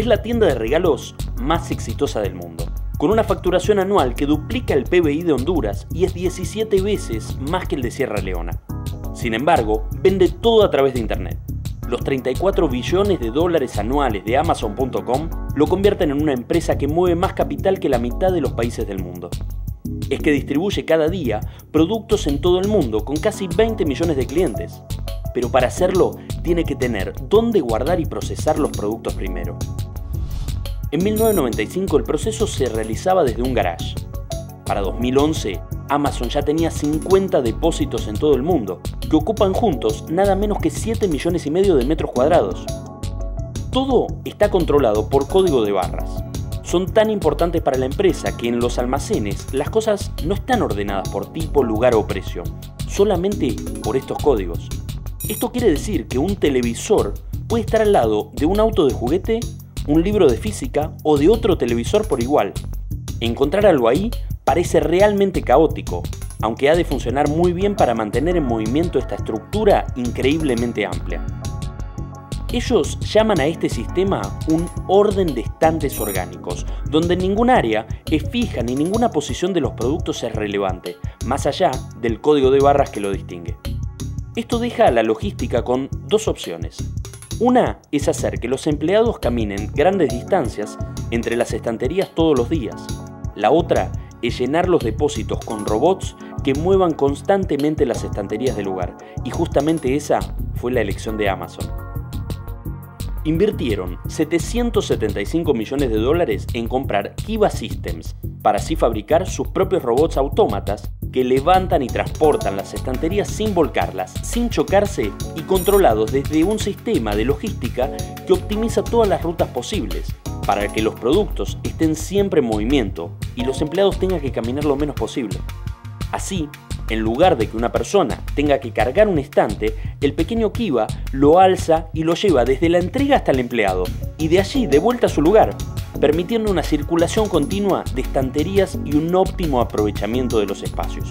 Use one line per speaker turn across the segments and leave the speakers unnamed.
es la tienda de regalos más exitosa del mundo, con una facturación anual que duplica el PBI de Honduras y es 17 veces más que el de Sierra Leona. Sin embargo, vende todo a través de Internet. Los 34 billones de dólares anuales de Amazon.com lo convierten en una empresa que mueve más capital que la mitad de los países del mundo. Es que distribuye cada día productos en todo el mundo con casi 20 millones de clientes. Pero para hacerlo, tiene que tener dónde guardar y procesar los productos primero. En 1995 el proceso se realizaba desde un garage. Para 2011, Amazon ya tenía 50 depósitos en todo el mundo, que ocupan juntos nada menos que 7,5 millones de metros cuadrados. Todo está controlado por código de barras. Son tan importantes para la empresa que en los almacenes las cosas no están ordenadas por tipo, lugar o precio, solamente por estos códigos. Esto quiere decir que un televisor puede estar al lado de un auto de juguete, un libro de física o de otro televisor por igual. Encontrar algo ahí parece realmente caótico, aunque ha de funcionar muy bien para mantener en movimiento esta estructura increíblemente amplia. Ellos llaman a este sistema un orden de estantes orgánicos, donde ningún área es fija ni ninguna posición de los productos es relevante, más allá del código de barras que lo distingue. Esto deja a la logística con dos opciones. Una es hacer que los empleados caminen grandes distancias entre las estanterías todos los días. La otra es llenar los depósitos con robots que muevan constantemente las estanterías del lugar, y justamente esa fue la elección de Amazon. Invirtieron 775 millones de dólares en comprar Kiva Systems, para así fabricar sus propios robots autómatas que levantan y transportan las estanterías sin volcarlas, sin chocarse y controlados desde un sistema de logística que optimiza todas las rutas posibles, para que los productos estén siempre en movimiento y los empleados tengan que caminar lo menos posible. Así, en lugar de que una persona tenga que cargar un estante, el pequeño Kiva lo alza y lo lleva desde la entrega hasta el empleado y de allí de vuelta a su lugar, permitiendo una circulación continua de estanterías y un óptimo aprovechamiento de los espacios.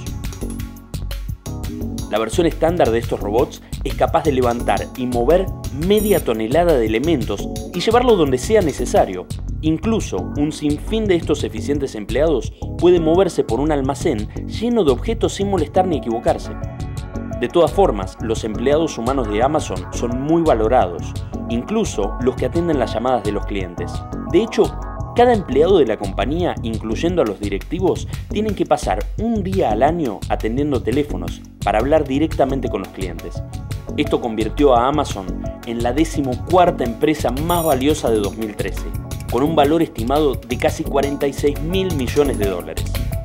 La versión estándar de estos robots es capaz de levantar y mover media tonelada de elementos y llevarlo donde sea necesario. Incluso un sinfín de estos eficientes empleados puede moverse por un almacén lleno de objetos sin molestar ni equivocarse. De todas formas, los empleados humanos de Amazon son muy valorados, incluso los que atienden las llamadas de los clientes. De hecho, cada empleado de la compañía, incluyendo a los directivos, tienen que pasar un día al año atendiendo teléfonos para hablar directamente con los clientes. Esto convirtió a Amazon en la 14ª empresa más valiosa de 2013, con un valor estimado de casi 46,000 millones de dólares.